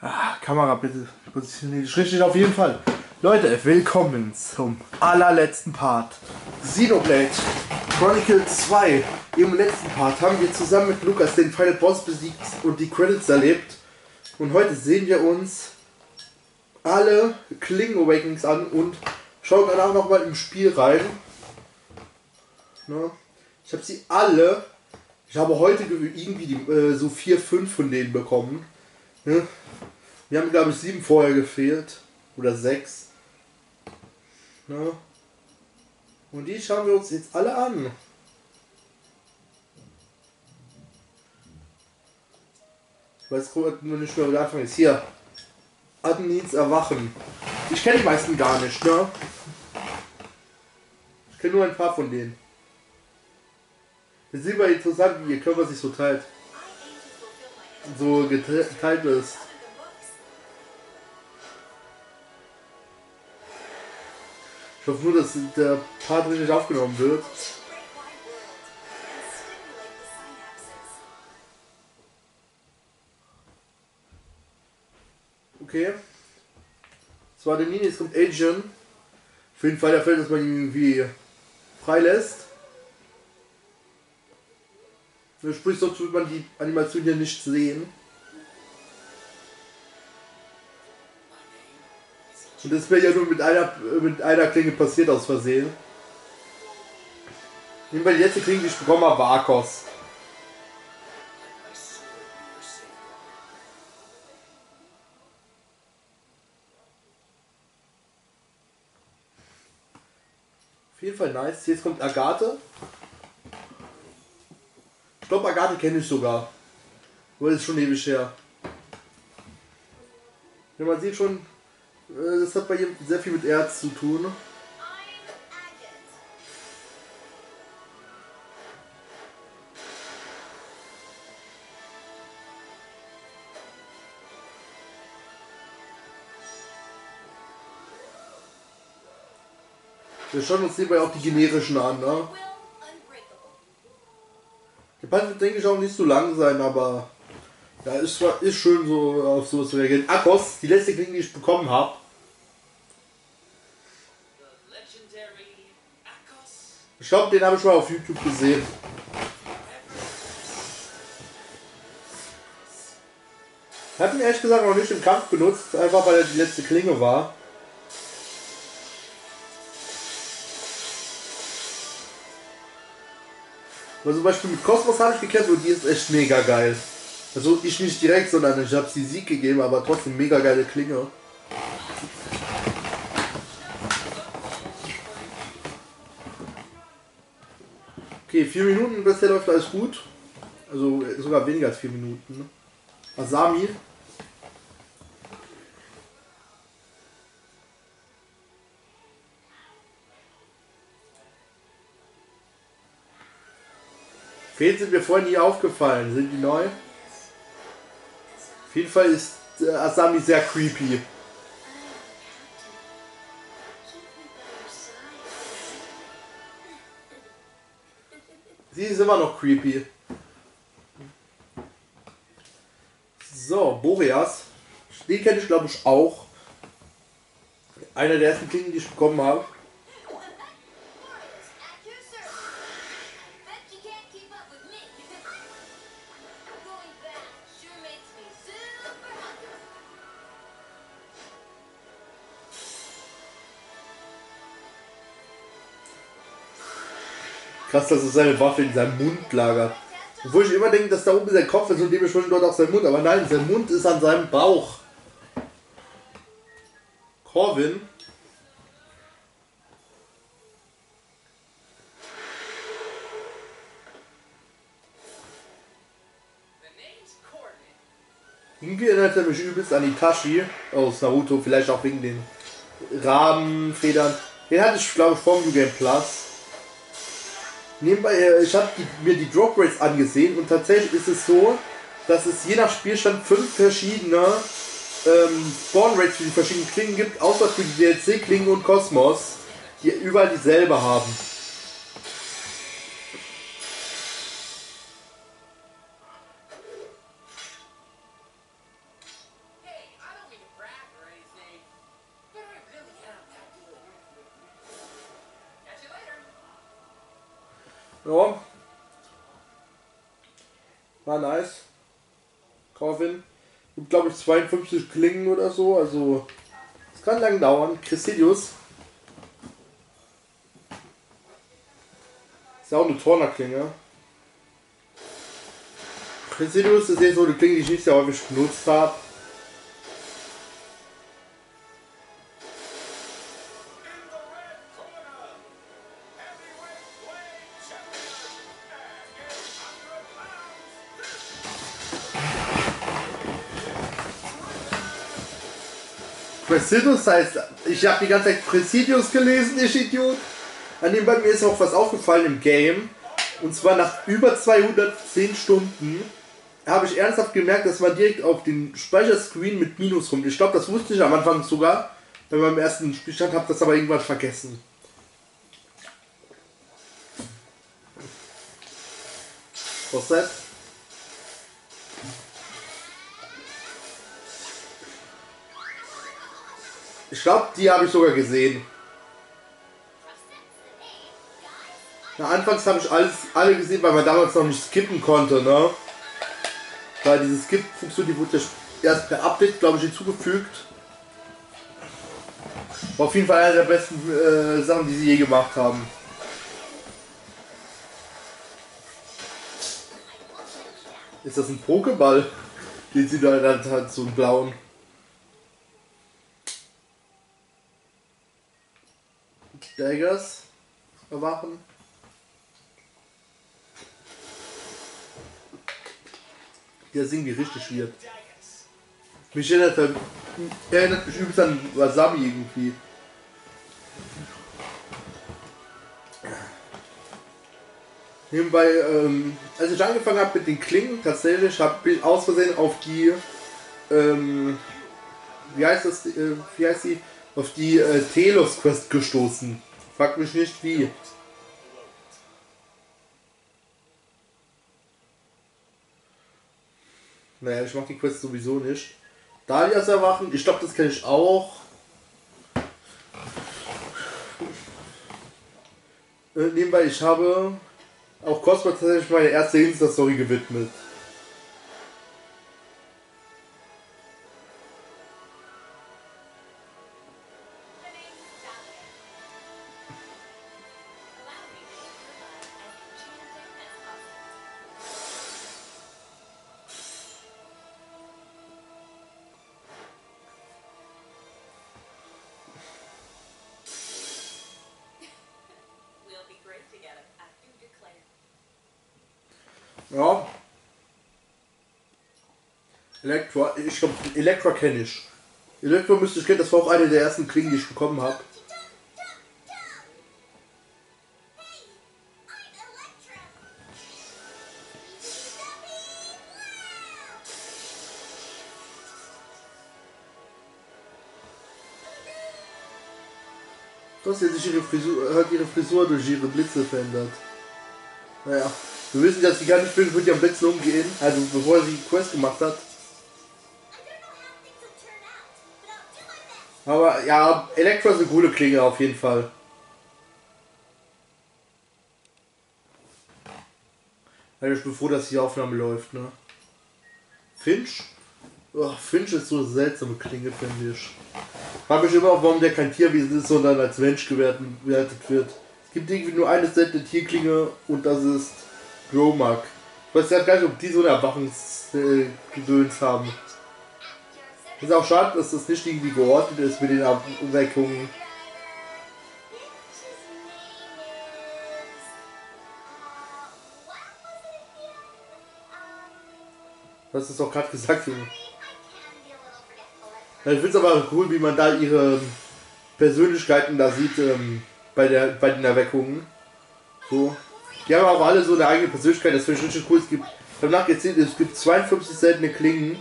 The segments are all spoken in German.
Kamera bitte positioniert dich richtig auf jeden Fall. Leute, willkommen zum allerletzten Part. Xenoblade Chronicles 2. Im letzten Part haben wir zusammen mit Lukas den Final Boss besiegt und die Credits erlebt. Und heute sehen wir uns alle Klingen Awakenings an und schauen danach nochmal im Spiel rein. Na, ich habe sie alle. Ich habe heute irgendwie so 4, 5 von denen bekommen. Ne? Wir haben, glaube ich, 7 vorher gefehlt. Oder 6. Ne? Und die schauen wir uns jetzt alle an. Ich weiß nur nicht mehr, wo der Anfang ist. Hier. Adnins Erwachen. Ich kenne die meisten gar nicht, ne? Ich kenne nur ein paar von denen. Es ist immer interessant, wie ihr Körper sich so teilt. So geteilt ist. Ich hoffe nur, dass der Part richtig aufgenommen wird. Okay. Das war der Nini, jetzt kommt Agent. Auf jeden Fall der Fall, dass man ihn irgendwie freilässt. Sprich, sonst wird man die Animation hier nicht sehen. Und das wäre ja nur mit einer Klinge passiert aus Versehen. Nehmen wir die letzte Klinge, die ich bekommen habe, war Akos. Auf jeden Fall nice. Jetzt kommt Agathe. Ich glaube, Agathe kenne ich sogar. Aber das ist schon ewig her. Ja, man sieht schon, das hat bei ihm sehr viel mit Erz zu tun. Wir schauen uns hierbei auch die generischen an, ne? Der Part wird, denke ich, auch nicht so lang sein, aber ja, ist schön, so auf sowas zu reagieren. Akos, die letzte Klinge, die ich bekommen habe. Ich glaube, den habe ich mal auf YouTube gesehen. Ich habe ihn ehrlich gesagt noch nicht im Kampf benutzt, einfach weil er die letzte Klinge war. Aber zum Beispiel mit Kosmos habe ich gekämpft und die ist echt mega geil. Also ich nicht direkt, sondern ich habe sie Sieg gegeben, aber trotzdem mega geile Klinge. Okay, 4 Minuten, bisher läuft alles gut. Also sogar weniger als 4 Minuten. Ne? Asami. Fehlen sind mir vorhin nie aufgefallen. Sind die neu? Auf jeden Fall ist Asami sehr creepy. Sie ist immer noch creepy. So, Boreas. Den kenne ich, glaube ich, auch. Einer der ersten Klingen, die ich bekommen habe. Krass, dass es seine Waffe in seinem Mund lagert. Obwohl ich immer denke, dass da oben sein Kopf ist und dementsprechend dort auch sein Mund. Aber nein, sein Mund ist an seinem Bauch. Corvin. Irgendwie erinnert er mich übelst an Itachi aus Naruto. Vielleicht auch wegen den Rahmenfedern. Den hatte ich, glaube ich, vom New Game Plus. Nebenbei, ich habe mir die Drop Rates angesehen und tatsächlich ist es so, dass es je nach Spielstand 5 verschiedene Spawn Rates für die verschiedenen Klingen gibt, außer für die DLC-Klingen und Kosmos, die überall dieselbe haben. Ja. War nice. Corvin. Gibt glaube ich 52 Klingen oder so, also es kann lang dauern. Cressidius. Ist ja auch eine Torner-Klinge. Cressidius ist eh so eine Klinge, die ich nicht sehr häufig benutzt habe. Presidius heißt, ich habe die ganze Zeit Presidius gelesen, ich Idiot. An dem bei mir ist auch was aufgefallen im Game. Und zwar nach über 210 Stunden habe ich ernsthaft gemerkt, dass man direkt auf den Speicherscreen mit Minus kommt. Ich glaube, das wusste ich am Anfang sogar, bei meinem ersten Spielstand, habe das aber irgendwann vergessen. Was ist das? Ich glaube, die habe ich sogar gesehen. Na, anfangs habe ich alle gesehen, weil man damals noch nicht skippen konnte, ne? Weil diese Skip-Funktion, die wurde erst per Update, glaube ich, hinzugefügt. War auf jeden Fall eine der besten Sachen, die sie je gemacht haben. Ist das ein Pokéball? Den sie da hat, so einen blauen. Daggers erwachen. Der singt wie richtig wird. Mich erinnert mich übrigens an Wasabi irgendwie. Nebenbei, als ich angefangen habe mit den Klingen, tatsächlich habe ich aus Versehen auf die, wie heißt sie? Auf die Telos Quest gestoßen. Frag mich nicht wie. Naja, ich mach die Quest sowieso nicht. Dalias Erwachen, ich glaube, das kenne ich auch. Nebenbei, ich habe auch Cosmo tatsächlich meine erste Insta-Story gewidmet. Ja. Elektra, ich glaube, Elektra kenne ich. Elektra müsste ich kennen, das war auch eine der ersten Klingen, die ich bekommen habe. Das hat sich ihre Frisur durch ihre Blitze verändert. Naja, wir wissen, dass sie gar nicht mit ihren Blitzen umgehen, also bevor sie die Quest gemacht hat. Aber ja, Elektra ist eine coole Klinge auf jeden Fall. Also ich bin froh, dass die Aufnahme läuft, ne? Finch? Oh, Finch ist so eine seltsame Klinge, finde ich. Frag mich immer auch, warum der kein Tierwesen ist, sondern als Mensch gewertet wird. Es gibt irgendwie nur eine seltene Tierklinge und das ist Gromag. Ich weiß ja gar nicht, ob die so eine Erwachungsgedöns haben. Ist auch schade, dass das nicht irgendwie geordnet ist mit den Erweckungen. Du hast es doch gerade gesagt, Junge. Ja, ich finde es aber cool, wie man da ihre Persönlichkeiten da sieht bei den Erweckungen. So. Die haben auch alle so eine eigene Persönlichkeit, das finde ich richtig cool. Ich habe nachgezählt, es gibt 52 seltene Klingen.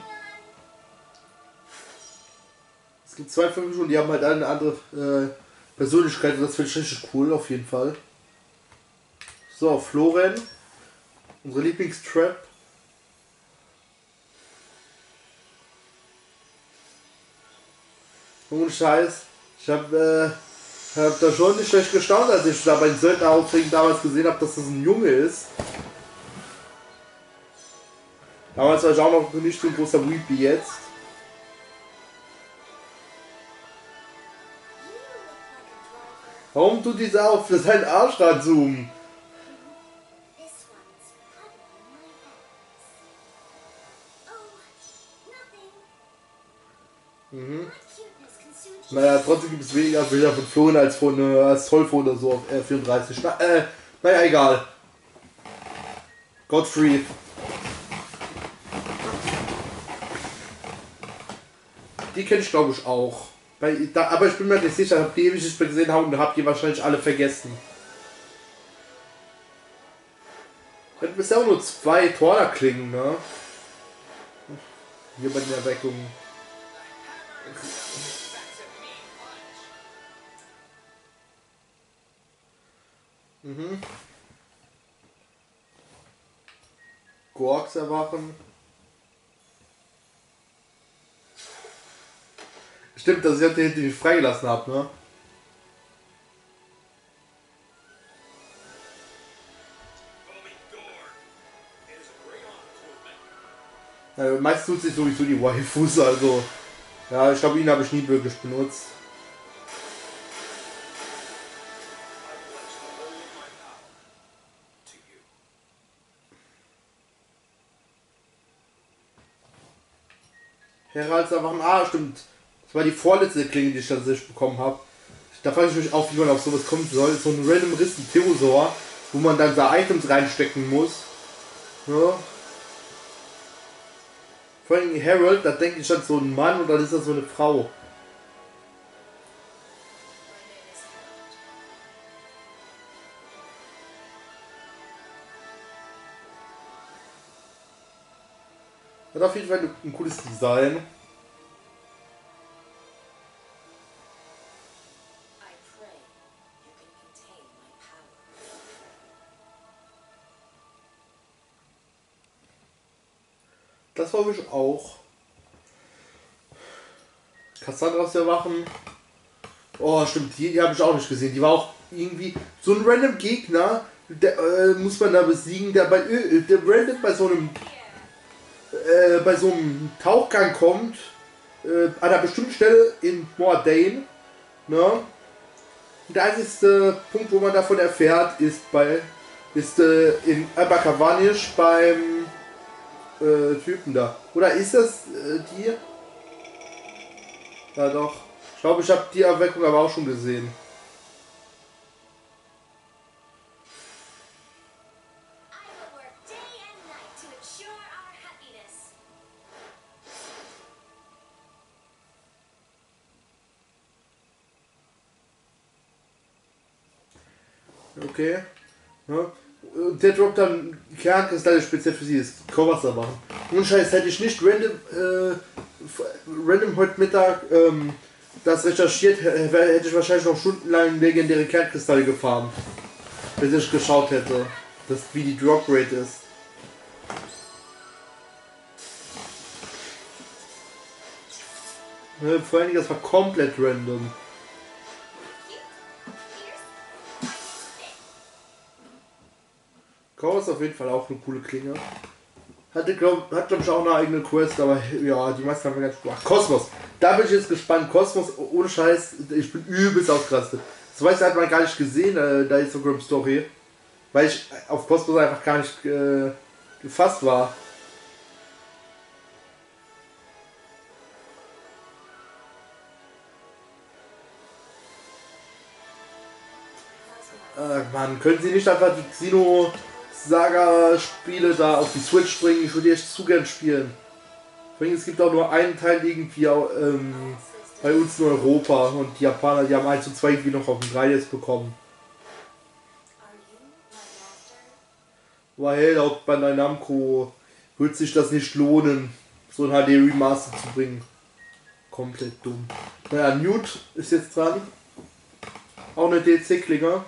Es gibt 52 und die haben halt alle eine andere Persönlichkeit und das finde ich richtig cool, auf jeden Fall. So, Floren, unsere Lieblingstrap. Ohne Scheiß. Ich habe Ich habe da schon nicht schlecht gestaunt, als ich da bei den Söldneraufträgen damals gesehen habe, dass das ein Junge ist. Damals war ich auch noch nicht so ein großer Weep wie jetzt. Warum tut dieser auf für seinen Arsch ranzoomen? Mhm. Naja, trotzdem gibt es weniger Bilder von Florian als von Astolfo oder so auf R34. Naja, egal. Godfrey. Die kenne ich glaube ich auch. Aber ich bin mir nicht sicher, die ewig nicht mehr gesehen haben und habt ihr wahrscheinlich alle vergessen. Wir hatten bisher auch nur 2 Tornerklingen, ne? Hier bei den Erweckungen. Mhm. Gorks erwachen. Stimmt, dass ich den nicht freigelassen habe, ne? Meist tut sich sowieso die Waifus, also. Ja, ich glaube, ihn habe ich nie wirklich benutzt. Heralds erwachen. Ah, stimmt. Das war die vorletzte Klinge, die ich tatsächlich bekommen habe. Da frage ich mich auch, wie man auf sowas kommen soll. So ein random Rissen Theosor, wo man dann da Items reinstecken muss. Ja. Vor allem Harold, da denke ich schon so ein Mann und dann ist das so eine Frau. Hat auf jeden Fall ein cooles Design. Das hoffe ich auch. Cassandras erwachen. Oh, stimmt, die habe ich auch nicht gesehen. Die war auch irgendwie so ein random Gegner, der muss man da besiegen, der der random bei so einem Tauchgang kommt, an einer bestimmten Stelle in Mordain. Ne? Der einzige Punkt, wo man davon erfährt, ist in Abakavanish beim Typen da. Oder ist das die? Ja doch. Ich glaube, ich habe die Erweckung aber auch schon gesehen. Okay. Ja. Der droppt dann Kernkristalle speziell für sie, das Kochwasser machen. Und Scheiß, hätte ich nicht random heute Mittag das recherchiert, hätte ich wahrscheinlich noch stundenlang legendäre Kernkristalle gefarmt. Wenn ich geschaut hätte, wie die Drop Rate ist. Vor allen Dingen, das war komplett random. Kau ist auf jeden Fall auch eine coole Klinge. Hat glaub ich auch eine eigene Quest, aber ja, die meisten haben wir ganz gut gemacht. Kosmos, da bin ich jetzt gespannt. Kosmos, ohne Scheiß, ich bin übelst ausgerastet. Das weiß hat man gar nicht gesehen, da Instagram Story. Weil ich auf Kosmos einfach gar nicht gefasst war. Mann, können sie nicht einfach die Xeno-Saga-Spiele da auf die Switch bringen? Ich würde die echt zu gern spielen. Vor allem, es gibt auch nur einen Teil irgendwie bei uns in Europa und die Japaner, die haben 1 und 2 irgendwie noch auf dem 3DS bekommen. Weil laut Bandai Namco wird sich das nicht lohnen, so ein HD Remaster zu bringen. Komplett dumm. Naja, Newt ist jetzt dran. Auch eine DLC-Klinger.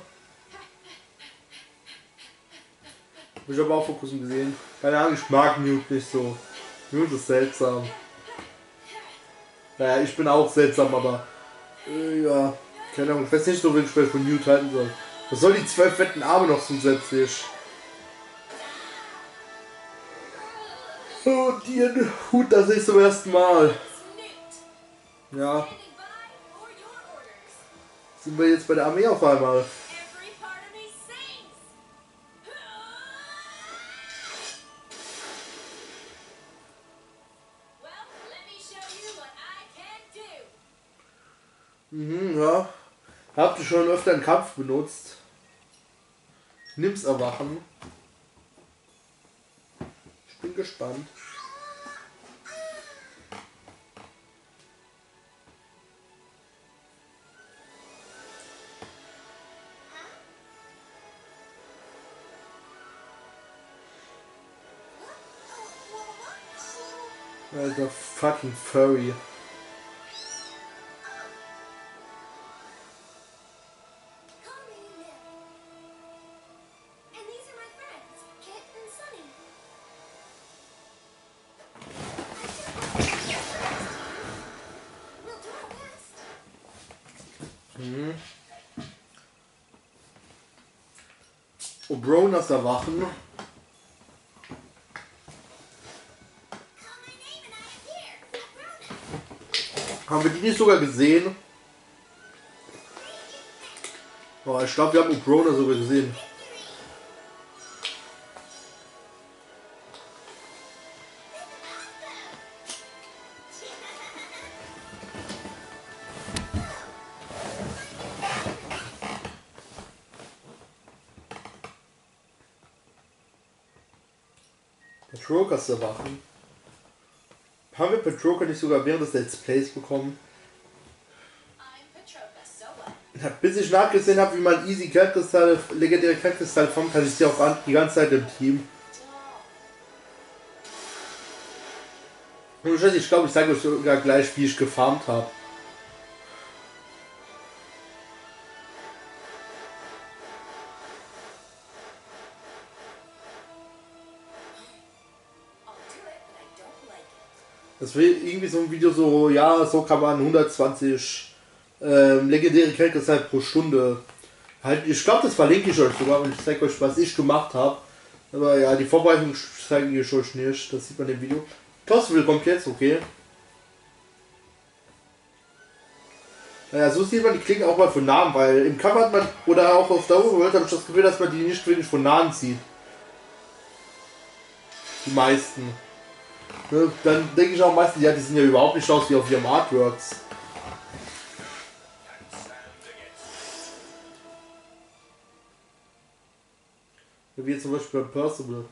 Hab ich aber auch vor kurzem gesehen. Keine Ahnung, ich mag Newt nicht so. Newt ist seltsam. Naja, ich bin auch seltsam, aber ja. Keine Ahnung, ich weiß nicht so, wen ich von Newt halten soll. Was soll die 12 fetten Arme noch zusätzlich? Oh, dir Hut, das sehe ich zum ersten Mal. Ja. Sind wir jetzt bei der Armee auf einmal? Mhm, ja. Habt ihr schon öfter einen Kampf benutzt? Nimm's Erwachen. Ich bin gespannt. Alter, fucking Furry. Mhm. Obronas Erwachen. Haben wir die nicht sogar gesehen? Oh, ich glaube, wir haben Obrona sogar gesehen. Patrokas Erwachen. Haben wir Patroka nicht sogar während des Let's Plays bekommen? Ja, bis ich nachgesehen habe, wie man easy Kernkristall, legendäre Kernkristall formt, kann ich sie auch die ganze Zeit im Team. Und ich glaube, ich zeige euch sogar gleich, wie ich gefarmt habe. Das will irgendwie so ein Video so, ja, so kann man 120 legendäre Kernkristall pro Stunde halt. Ich glaube, das verlinke ich euch sogar und ich zeige euch, was ich gemacht habe. Aber ja, die Vorbereitung zeige ich euch nicht, das sieht man im Video. Possible kommt jetzt, okay. Naja, so sieht man die Klingen auch mal von Namen, weil im Cover hat man, oder auch auf der Overworld habe ich das Gefühl, dass man die nicht wirklich von Namen sieht. Die meisten. Ne? Dann denke ich auch meistens, ja, die sehen ja überhaupt nicht aus wie auf ihrem Artworks. Wie jetzt zum Beispiel bei Percival.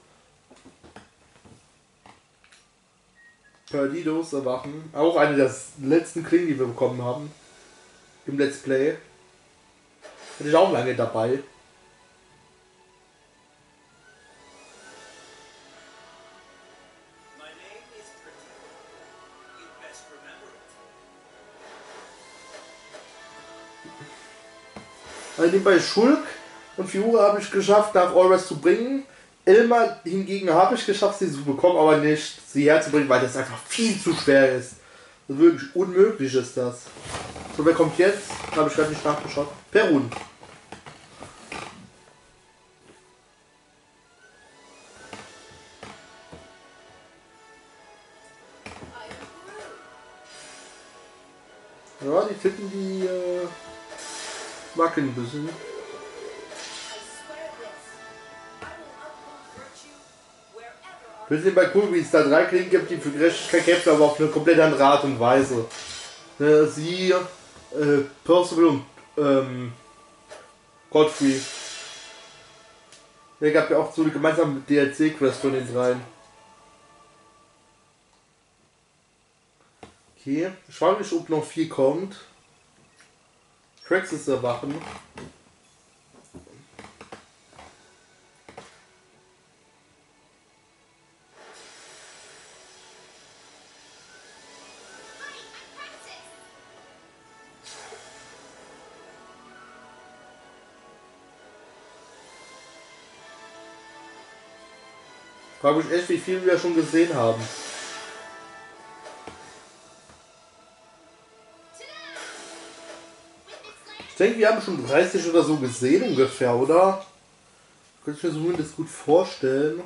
Perdidos Erwachen. Auch eine der letzten Klingen, die wir bekommen haben. Im Let's Play. Bin ich auch lange dabei. Also bei Schulk und Fiora habe ich geschafft, nach Always zu bringen. Ilma hingegen habe ich geschafft, sie zu bekommen, aber nicht sie herzubringen, weil das einfach viel zu schwer ist. Also wirklich unmöglich ist das. So, wer kommt jetzt? Habe ich gerade nicht nachgeschaut. Perun. Ja, die Titten, die wackeln ein bisschen. Ich finde es bei cool, wie es da 3 Klingen gibt, die für Gerechtigkeit kämpfen, aber auf eine komplett andere Art und Weise. Sie, Percival und Godfrey. Der gab ja auch so eine gemeinsame DLC-Quest von den dreien. Okay, ich frage mich, ob noch viel kommt. Traxxas Erwachen. Ich frage mich echt, wie viel wir schon gesehen haben. Ich denke, wir haben schon 30 oder so gesehen ungefähr, oder? Könnte ich mir zumindest gut vorstellen.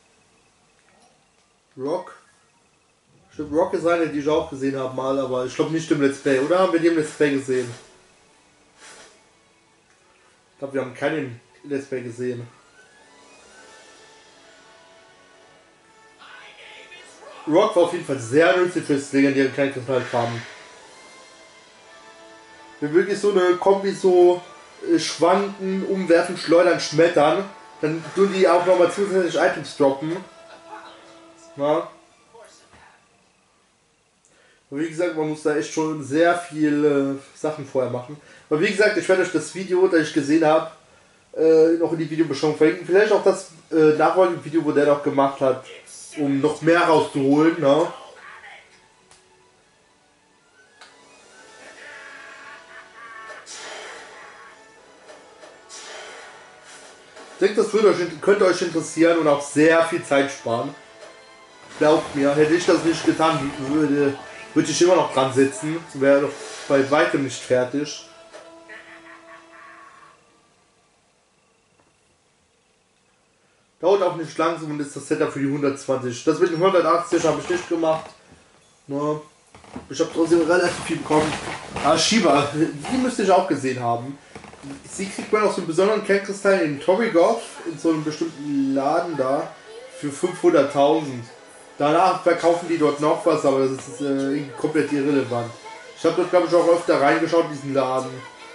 Rock. Stimmt, Rock ist eine, die ich auch gesehen habe mal, aber ich glaube nicht im Let's Play, oder? Haben wir die im Let's Play gesehen? Ich glaube, wir haben keinen Let's Play gesehen. Rock war auf jeden Fall sehr nützlich fürs legendäre Kleinkristallfarmen. Wenn wirklich so eine Kombi so schwanken, umwerfen, schleudern, schmettern, dann tun die auch nochmal zusätzlich Items droppen. Na? Aber wie gesagt, man muss da echt schon sehr viele Sachen vorher machen. Aber wie gesagt, ich werde euch das Video, das ich gesehen habe, noch in die Videobeschreibung verlinken. Vielleicht auch das nachfolgende Video, wo der noch gemacht hat, um noch mehr rauszuholen. Ne? Ich denke, das könnte euch interessieren und auch sehr viel Zeit sparen. Glaubt mir, hätte ich das nicht getan, würde ich immer noch dran sitzen. Wäre doch bei weitem nicht fertig. Dauert auch nicht lang, und ist das Setup für die 120. Das mit den 180 habe ich nicht gemacht. Ne? Ich habe trotzdem relativ viel bekommen. Ah, Shiba, die müsste ich auch gesehen haben. Sie kriegt man aus so einem besonderen Kernkristall in Torrigoth, in so einem bestimmten Laden da, für 500.000. Danach verkaufen die dort noch was, aber das ist komplett irrelevant. Ich habe dort, glaube ich, auch öfter reingeschaut in diesen Laden.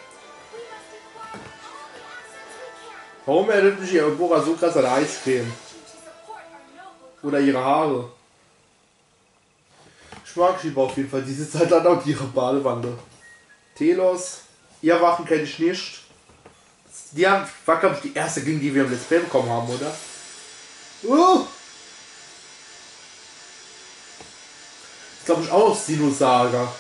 Warum erinnert mich ihr Bora so krass an Eiscreme? Oder ihre Haare? Ich mag Shiba auf jeden Fall. Diese Zeit lang auch ihre Badewanne. Telos. Ihr Wachen kenne ich nicht. Die war, glaube ich, die erste, gegen die wir im Let's Play bekommen haben, oder? Das glaube ich auch Sino-Saga.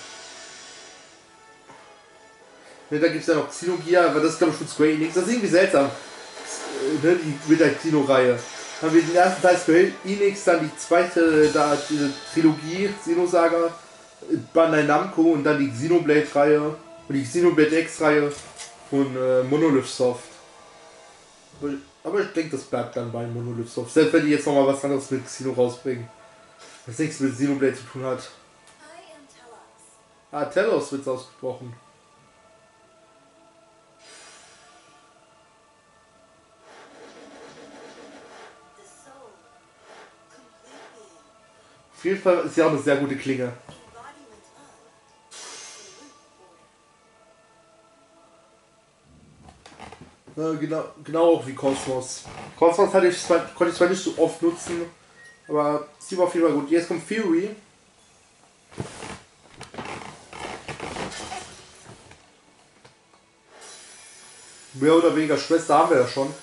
Ne, da gibt es ja noch Xenogear, aber das ist, glaube ich, von Square Enix. Das ist irgendwie seltsam. Ne, mit der Xeno-Reihe. Dann haben wir den ersten Teil Square Enix, dann die zweite, diese Trilogie, Xenosaga, Bandai Namco und dann die Xenoblade-Reihe und die Xenoblade X-Reihe von Monolith Soft. Aber ich denke, das bleibt dann bei Monolith Soft. Selbst wenn die jetzt nochmal was anderes mit Xeno rausbringen. Was nichts mit Xenoblade zu tun hat. Ah, Telos wird ausgesprochen. Auf jeden Fall ist ja auch eine sehr gute Klinge. Genau auch wie Cosmos. Cosmos konnte ich zwar nicht so oft nutzen, aber sie war auf jeden Fall gut. Jetzt kommt Fury. Mehr oder weniger Schwester haben wir ja schon.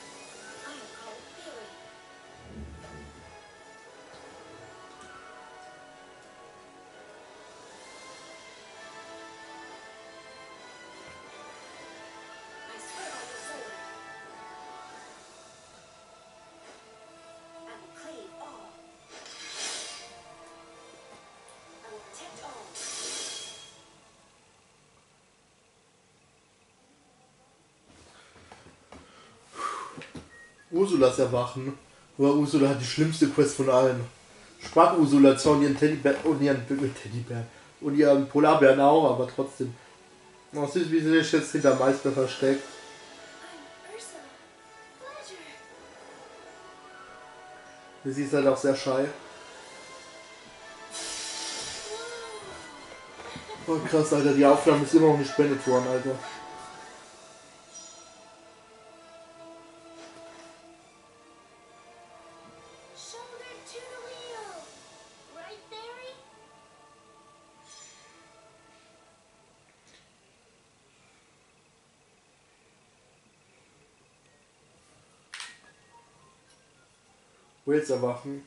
Ursulas Erwachen. Aber Ursula hat die schlimmste Quest von allen. Sprach Ursula zwar und ihren Teddybär und ihren Polarbären auch, aber trotzdem. Oh, süß, wie sie sich jetzt hinter Meister versteckt. Sie ist halt auch sehr shy. Oh krass, Alter, die Aufnahme ist immer noch nicht beendet worden, Alter. Wales erwachen.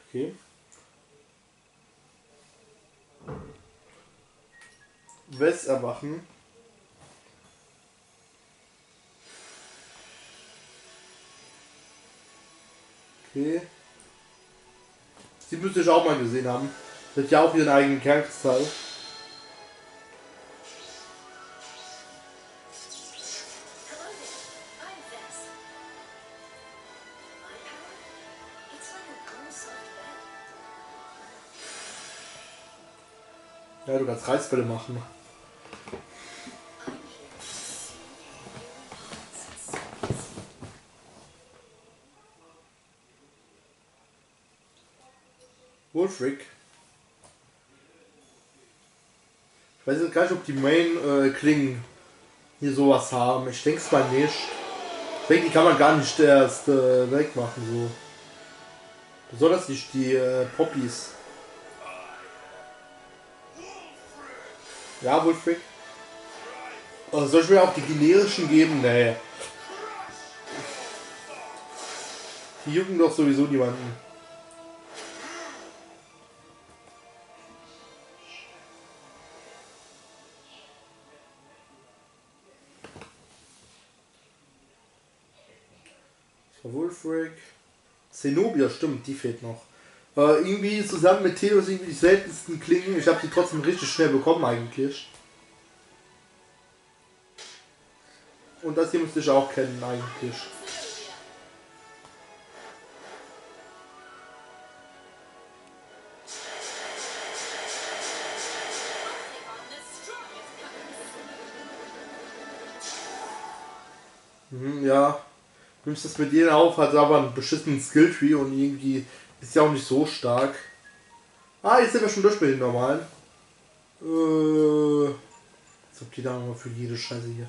Okay. West erwachen. Okay. Sie müsste ich auch mal gesehen haben. Das hat ja auch ihren eigenen Kernkristall. Ja, du kannst Reißfälle machen. Wolfric. Ich weiß jetzt gar nicht, ob die Main-Klingen hier sowas haben. Ich denke es mal nicht. Ich denke, die kann man gar nicht erst wegmachen. So. Besonders nicht die Poppies. Ja, Wolfric. Soll ich mir auch die generischen geben? Nee. Die jucken doch sowieso niemanden. Wolfric. Zenobia, stimmt, die fehlt noch. Irgendwie zusammen mit Theo sind irgendwie die seltensten Klingen. Ich habe die trotzdem richtig schnell bekommen eigentlich. Und das hier müsste ich auch kennen eigentlich. Ja. Nimmst das mit denen auf, hat aber einen beschissenen Skilltree und irgendwie ist ja auch nicht so stark. Ah, jetzt sind wir schon durch mit den normalen. Als ob die da nochmal für jede Scheiße hier.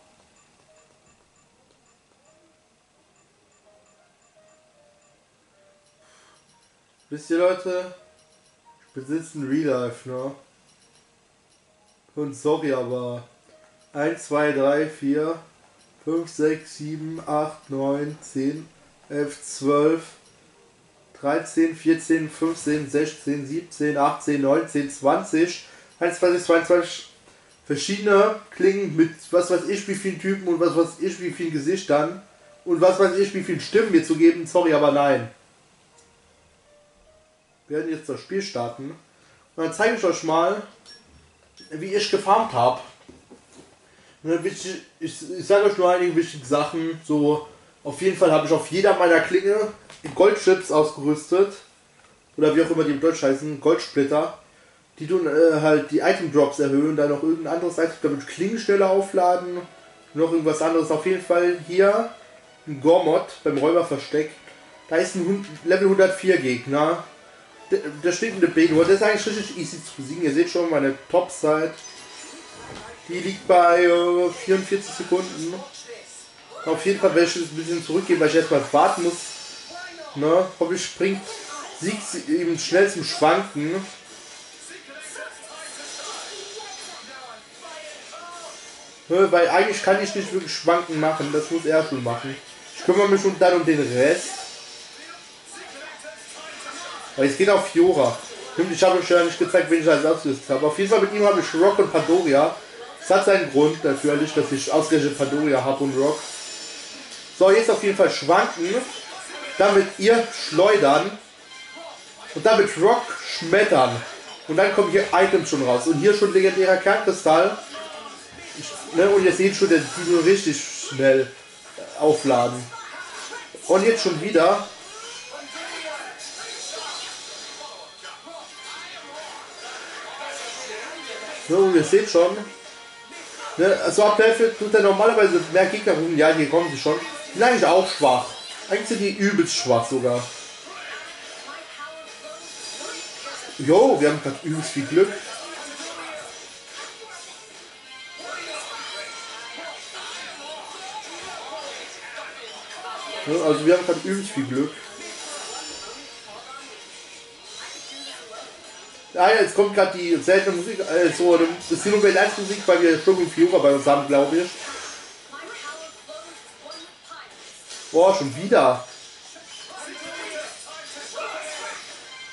Wisst ihr, Leute? Ich besitze ein Real Life, ne? Und sorry, aber 1, 2, 3, 4, 5, 6, 7, 8, 9, 10, 11, 12, 13, 14, 15, 16, 17, 18, 19, 20, 21, 22 verschiedene Klingen mit was weiß ich wie vielen Typen und was weiß ich wie vielen Gesichtern und was weiß ich wie vielen Stimmen mir zu geben. Sorry, aber nein. Wir werden jetzt das Spiel starten. Und dann zeige ich euch mal, wie ich gefarmt habe. Ich sage euch nur einige wichtige Sachen. So, auf jeden Fall habe ich auf jeder meiner Klinge Goldchips ausgerüstet. Oder wie auch immer die im Deutsch heißen, Goldsplitter. Die tun halt die Item Drops erhöhen. Dann noch irgendein anderes Item, damit Klingen schneller aufladen. Noch irgendwas anderes. Auf jeden Fall hier ein Gormod beim Räuberversteck. Da ist ein Level 104 Gegner. Der steht in der B-Nur. Der ist eigentlich richtig easy zu besiegen. Ihr seht schon meine Top-Side. Die liegt bei 44 Sekunden. Auf jeden Fall werde ich es ein bisschen zurückgehen, weil ich erstmal warten muss. Ne? Hoffentlich bringt Sieg eben schnell zum Schwanken. Ne? Weil eigentlich kann ich nicht wirklich Schwanken machen. Das muss er schon machen. Ich kümmere mich schon dann um den Rest. Weil es geht auf Fiora. Ich habe euch ja nicht gezeigt, wen ich als ausgerüstet habe. Auf jeden Fall mit ihm habe ich Rock und Pandoria. Das hat seinen Grund natürlich, dass ich ausgerechnet Pandoria habe und Rock. So, jetzt auf jeden Fall schwanken. Damit ihr schleudern. Und damit Rock schmettern. Und dann kommen hier Items schon raus. Und hier schon legendärer Kernkristall. Und ihr seht schon, die nur richtig schnell aufladen. Und jetzt schon wieder. So, ihr seht schon. Ne, also ab der Hälfte tut er normalerweise mehr Gegner rum. Ja, hier kommen sie schon. Die sind eigentlich auch schwach. Eigentlich sind die übelst schwach sogar. Jo, wir haben gerade übelst viel Glück. Ne, also wir haben gerade übelst viel Glück. Ja, jetzt kommt gerade die seltene Musik, also das Xenoblade 1 Musik, weil wir schon mit Fiora bei uns haben, glaube ich. Boah, schon wieder.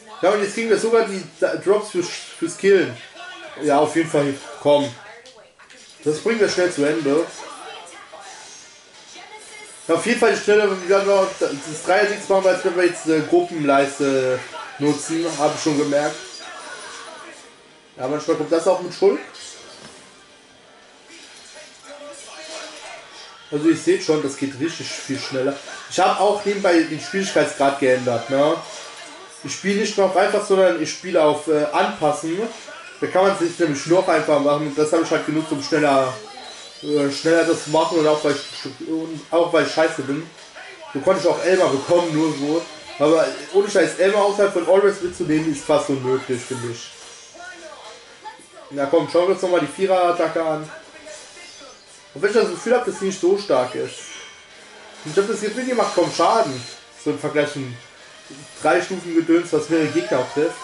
Ja, und jetzt kriegen wir sogar die Drops fürs Killen. Ja, auf jeden Fall. Komm. Das bringen wir schnell zu Ende. Ja, auf jeden Fall die Stelle, wenn wir noch das 3-6 machen, als wenn wir jetzt eine Gruppenleiste nutzen. Habe ich schon gemerkt. Ja, manchmal kommt das auch mit Schuld. Also ich sehe schon, das geht richtig viel schneller. Ich habe auch nebenbei den Schwierigkeitsgrad geändert. Ne? Ich spiele nicht mehr auf einfach, sondern ich spiele auf Anpassen. Da kann man es sich nämlich noch einfach machen. Das habe ich halt genutzt, um schneller das zu machen und auch weil ich scheiße bin. So konnte ich auch Elmer bekommen, nur so. Aber ohne Scheiß, Elmer außerhalb von Always mitzunehmen, ist fast unmöglich, finde ich. Na komm, schauen wir uns nochmal die Vierer-Attacke an. Und wenn ich das Gefühl habe, dass die nicht so stark ist. Und ich habe das Gefühl, die macht kaum Schaden. So im Vergleich zu 3 Stufen Gedöns, was mehrere Gegner auch trifft.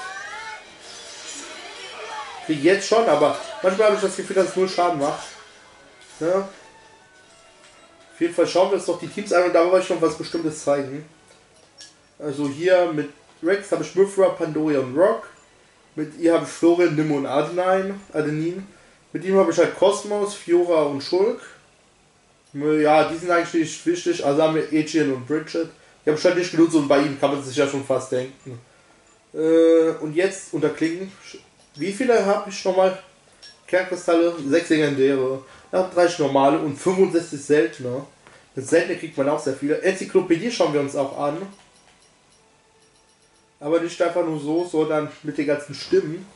Krieg jetzt schon, aber manchmal habe ich das Gefühl, dass es nur Schaden macht. Ja. Auf jeden Fall schauen wir uns doch die Teams an und da wollte ich noch was Bestimmtes zeigen. Also hier mit Rex habe ich Mythra, Pandoria und Rock. Mit ihr habe ich Florian, Nimmo und Adenin. Mit ihm habe ich halt Kosmos, Fiora und Shulk. Ja, die sind eigentlich nicht wichtig. Also haben wir Etienne und Bridget. Die habe ich halt nicht genutzt und bei ihnen kann man sich ja schon fast denken. Und jetzt unter Klingen. Wie viele habe ich nochmal? Kernkristalle, 6 legendäre, 30 normale und 65 seltene. Das seltene kriegt man auch sehr viele. Enzyklopädie schauen wir uns auch an. Aber nicht einfach nur so, sondern mit den ganzen Stimmen.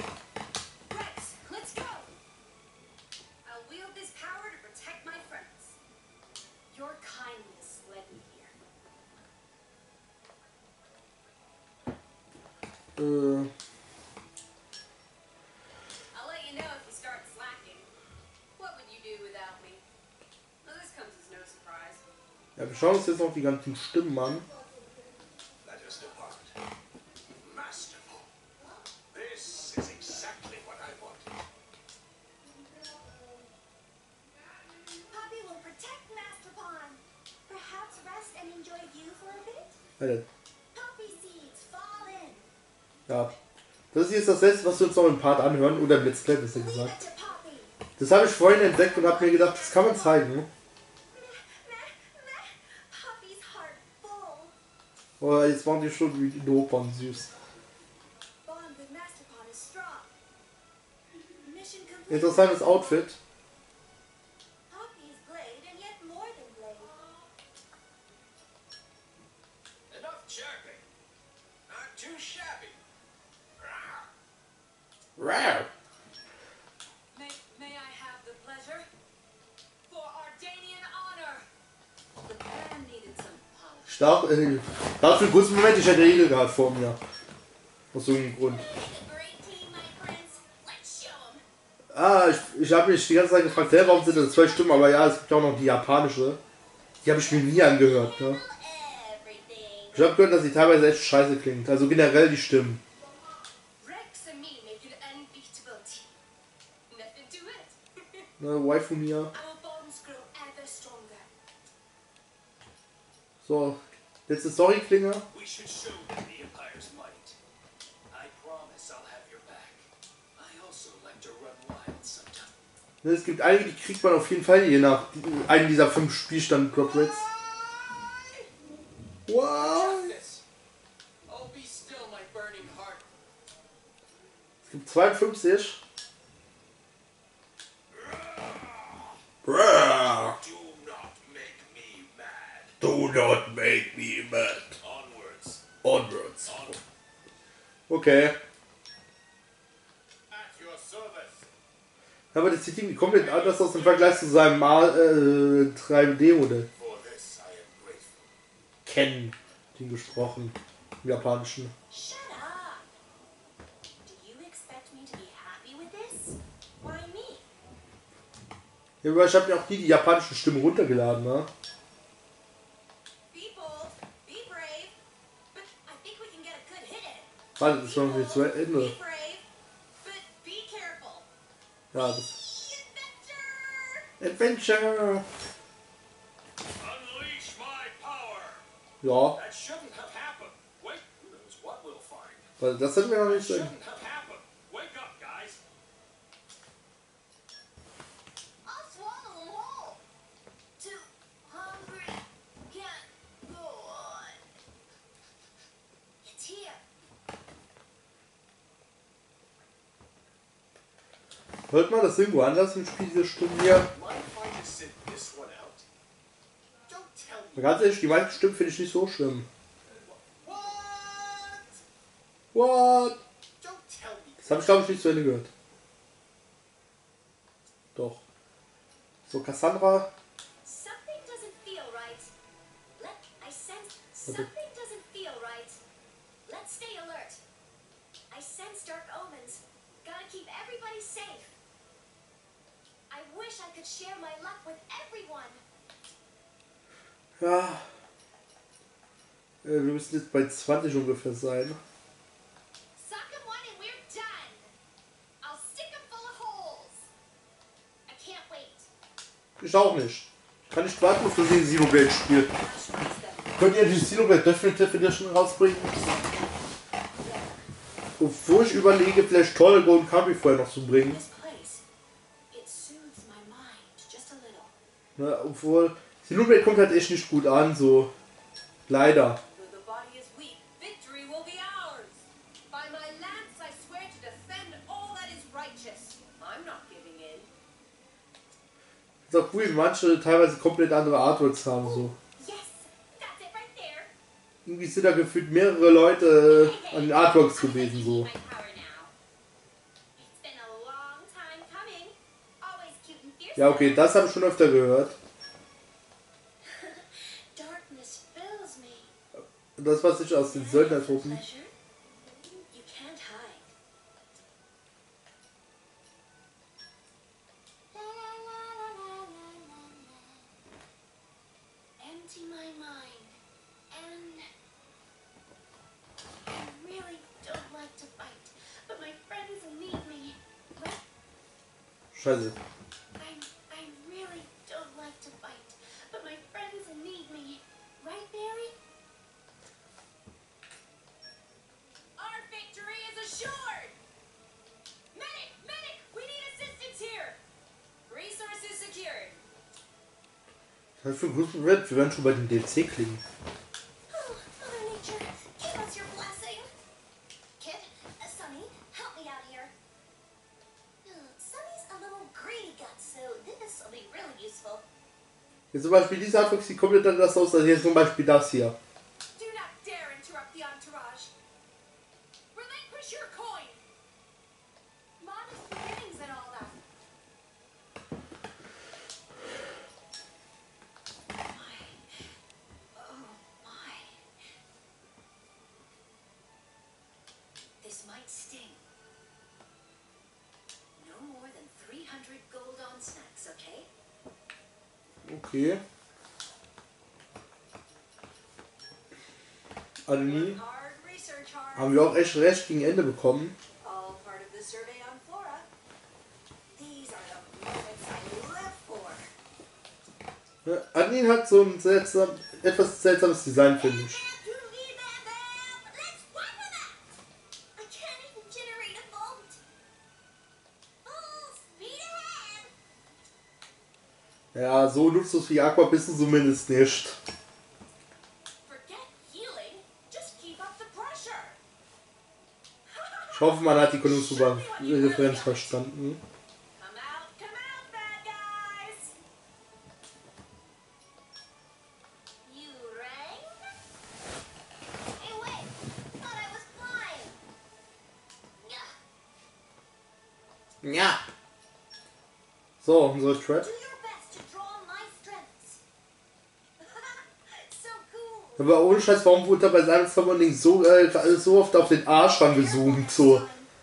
Ja, wir schauen uns jetzt noch die ganzen Stimmen an. Ja, das ist jetzt das letzte, was wir uns noch im Part anhören, oder im Let's Play, besser gesagt. Das habe ich vorhin entdeckt und habe mir gedacht, das kann man zeigen. Oh, jetzt machen die schon wie die Opern süß. Interessantes Outfit. Rare. May I have the pleasure? For Ardanian honor. The plan needed some polish. Stark, gerade für einen kurzen Moment, ich hätte Riegel gehabt vor mir. Aus irgendeinem Grund. Ah, ich habe mich die ganze Zeit gefragt, warum sind das 2 Stimmen, aber ja, es gibt auch noch die japanische. Die habe ich mir nie angehört. Ne? Ich habe gehört, dass sie teilweise echt scheiße klingt. Also generell die Stimmen. Ne, Waifu Mia. So, letzte Story-Klinge. Ne, es gibt einige, die kriegt man auf jeden Fall je nach einem dieser 5 Spielstand Drop Rates. Wow. Es gibt 52. Do not make me mad. Onwards. Okay. Aber das sieht irgendwie komplett anders aus im Vergleich zu seinem 3D-Modell. Ken, den gesprochen, im Japanischen. Ja, aber ich habe mir auch nie die japanische Stimme runtergeladen, ne? Warte, das war noch nicht zu Ende. Ja, das. Adventure! Ja. Weil das hätten wir noch nicht Shouldn't sagen. have happened. Wake up, guys. I'll swallow them whole. Too hungry. Can't go on. It's here. Hört man das irgendwo anders im Spiel, diese Stimmen hier? Mind if I just sit this one out? Don't tell me. Ganz ehrlich, die meisten Stimmen finde ich nicht so schlimm. What? What? Don't tell me. Das habe ich glaube ich nicht zu Ende gehört. Doch. So, Cassandra. Something doesn't feel right. I sense something doesn't feel right. Let's stay alert. I sense dark omens. Gotta keep everybody safe. I wish I could share my luck with everyone. Ja. Wir müssen jetzt bei 20 ungefähr sein. Suck 'em one and we're done. I'll stick 'em full of holes. I can't wait. Ich auch nicht. Kann nicht warten, bis du den Xenoblade spielst. Könnt ihr die Xenoblade Definitive Edition rausbringen? Obwohl ich überlege, vielleicht Torgo und Kami vorher noch zu bringen. This place, it soothes my mind just a little. Ne, obwohl, Xenoblade kommt halt echt nicht gut an, so. Leider. Though the body is weak, victory will be ours. By my lance, I swear to defend all that is righteous. I'm not giving in. Ist auch cool, wie manche teilweise komplett andere Artworks haben, so. Yes, that's it right there. Irgendwie sind da gefühlt mehrere Leute an den Artworks gewesen, so. My power now. It's been a long time coming. Always cute and fierce. Ja, okay, das habe ich schon öfter gehört. Darkness fills me. Das, was ich aus den Söldnertruppen. Pleasure? You can't hide. La, la, la, la, la, la, la. Empty my mind. And I really don't like to fight, but my friends need me. Right? Scheiße. I really don't like to fight, but my friends need me. Right, Barry? Our victory is assured! Medic! Medic! We need assistance here! Resources secured. Das ist für ein gutes Moment. Wir werden schon bei den DLC klingen. Oh, Mother Nature, give us your blessing. Kid, Sonny, help me out here. Sonny's a little greedy guts, so this will be really useful. Jetzt zum Beispiel diese Artworks, die komplett anders aus als jetzt zum Beispiel das hier. Do not dare interrupt the entourage. Relinquish your coin. Modest beginnings and all that. My. Oh my. This might sting. No more than 300 gold on snacks, okay? Okay. Adelie Hard, research hard. haben wir auch echt recht gegen Ende bekommen. All part of the survey on Flora. These are the moments I live for. Ja, Adeline hat so ein etwas seltsames Design, finde ich. Let's wipe it out. I can't even generate a boat. Full speed ahead. Ja, so nutzlos wie Aqua bist du zumindest nicht. Forget healing. Just keep up the pressure. Ich hoffe, man hat die Konosuba-Referenz verstanden. Come out, bad guys. You rang? Hey, wait. Thought I was flying. Yeah. Ja. So, unsere Trap. Do your best to draw on my strengths. So cool. Aber ohne Scheiß, warum wurde da bei seinem Summoning so oft auf den Arsch rangezoomt? So.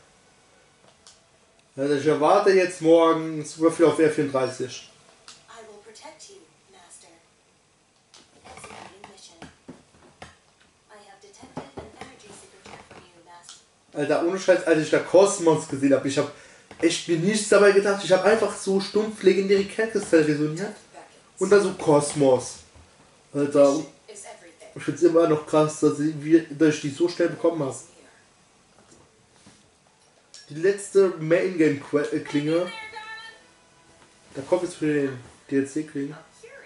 Also ich erwarte jetzt morgen super viel auf R34. I will protect you, Master. Executing mission. I have detected an energy signature from you, Master. Alter, ohne Scheiß, als ich da Kosmos gesehen habe, ich habe echt mir nichts dabei gedacht. Ich habe einfach so stumpf legendäre Kernkristalle resoniert. Und dann so Kosmos. Alter, Is everything. ich finde es immer noch krass, dass ich die so schnell bekommen habe. Here. die letzte Main-Game-Klinge. Da kommt jetzt für den DLC-Klinge.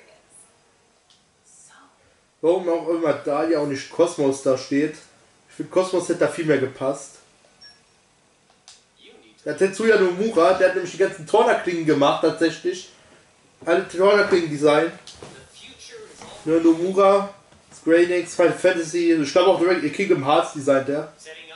Warum auch immer Dahlia und nicht Kosmos da steht. Ich finde, Kosmos hätte da viel mehr gepasst. Der Tetsuya Nomura, der hat nämlich die ganzen Torna-Klingen gemacht, tatsächlich. Alle Torna-Klingen-Design. Ja, Nomura, Square Enix, Final Fantasy, ich glaube auch direkt Kingdom Hearts designt der.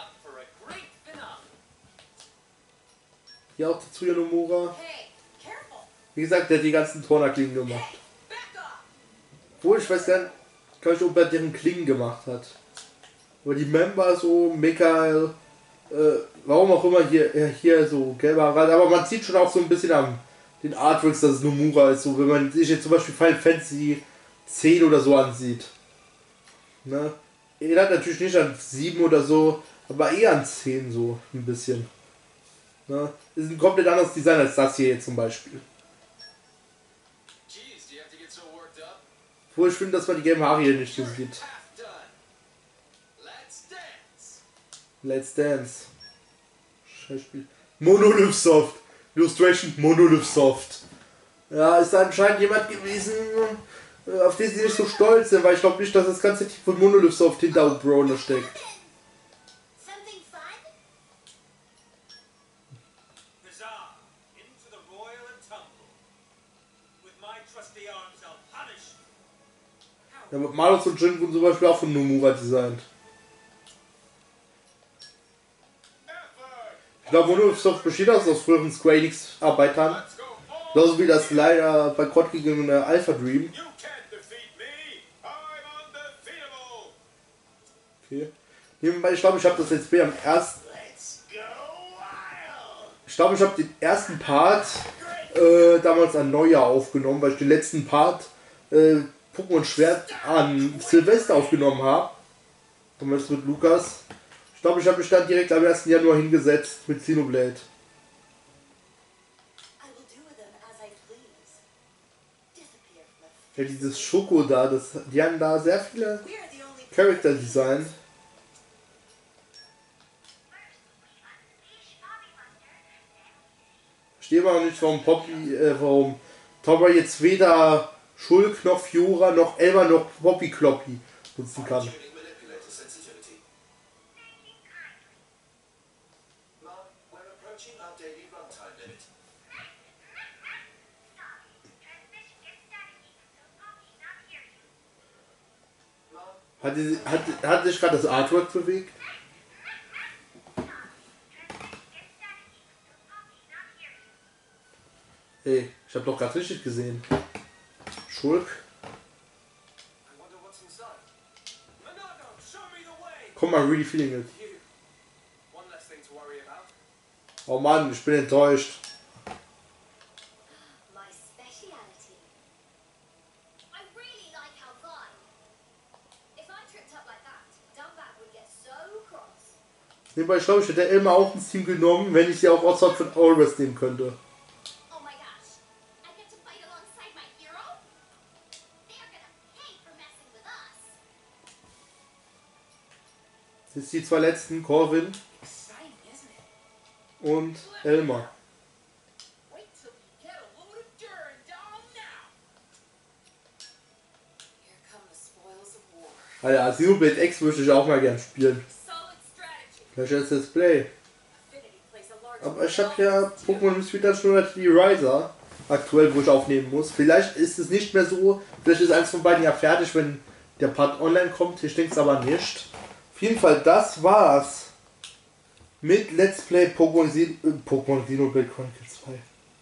Hier auch Tetsuya Nomura. Wie gesagt, der hat die ganzen Torna-Klingen gemacht. Obwohl, ich weiß gar nicht, ob er deren Klingen gemacht hat. Aber die Member so, Michael, warum auch immer hier so gelber Rand, aber man sieht schon auch so ein bisschen am den Artworks, dass es Nomura ist, so wenn man sich jetzt zum Beispiel Final Fantasy 10 oder so ansieht. Ne? Erinnert natürlich nicht an 7 oder so, aber eher an 10 so ein bisschen. Ne? Ist ein komplett anderes Design als das hier jetzt zum Beispiel. Wo ich finde, dass man die gelben Haare hier nicht so sieht. Let's Dance. Scheißspiel. Monolith Soft. Illustration Monolith Soft. Ja, ist da anscheinend jemand gewesen, auf den sie nicht so stolz sind, weil ich glaube nicht, dass das ganze Team von Monolith Soft hinter Brawler steckt. Ja, Malus und Jin wurden zum Beispiel auch von Nomura designt. Ich glaube, Monolith Soft besteht aus früheren Square Enix Arbeitern. Genauso wie das leider bankrott gegangene Alpha Dream. Okay. Nebenbei, ich glaube, ich habe das Let's Play am ersten. Ich glaube, ich habe den ersten Part damals an Neujahr aufgenommen, weil ich den letzten Part Pokémon Schwert an Silvester aufgenommen habe. Damals mit Lukas. Ich glaube, ich habe mich dann direkt am 1. Januar hingesetzt mit Xenoblade. Ja, dieses Schoko da, die haben da sehr viele Charakter Design. Ich verstehe aber noch nicht, warum Tauber jetzt weder Schulk noch Fiora noch Elmer noch Poppy Kloppy nutzen kann. Hat sich gerade das Artwork bewegt? Ey, ich habe doch gerade richtig gesehen. Schulk. Komm mal, really feeling it. Oh Mann, ich bin enttäuscht. Nebenbei, ich glaube, ich hätte Elmer auch ins Team genommen, wenn ich sie auch außerhalb von Always nehmen könnte. Das sind die zwei letzten, Corvin und Elmer. Alter, Xenoblade X würde ich auch mal gern spielen. Vielleicht als Let's Play. Aber ich habe ja Pokémon Mystery Dungeon die Riser aktuell, wo ich aufnehmen muss. Vielleicht ist es nicht mehr so. Vielleicht ist eins von beiden ja fertig, wenn der Part online kommt. Ich denke es aber nicht. Auf jeden Fall, das war's mit Let's Play Pokémon Xenoblade Chronicles 2.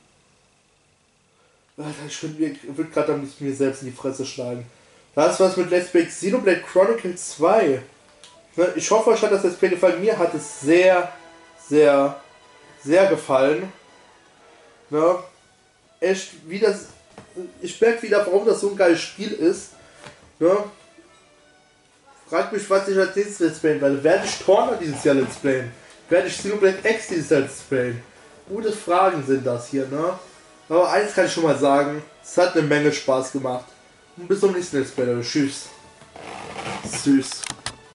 Alter, ich würde gerade am liebsten mir selbst in die Fresse schlagen. Das war's mit Let's Play Xenoblade Chronicles 2. Ich hoffe, euch hat das Let's Play gefallen. Mir hat es sehr, sehr, sehr gefallen. Ja, echt, ich merke wieder, warum das so ein geiles Spiel ist. Ja. Fragt mich, was ich als nächstes Let's Playen werde. Werde ich Torna dieses Jahr Let's Playen? Werde ich Xenoblade X dieses Jahr Let's Playen? Gute Fragen sind das hier, ne? Aber eins kann ich schon mal sagen, es hat eine Menge Spaß gemacht. Und bis zum nächsten Let's Play, Tschüss. Süß.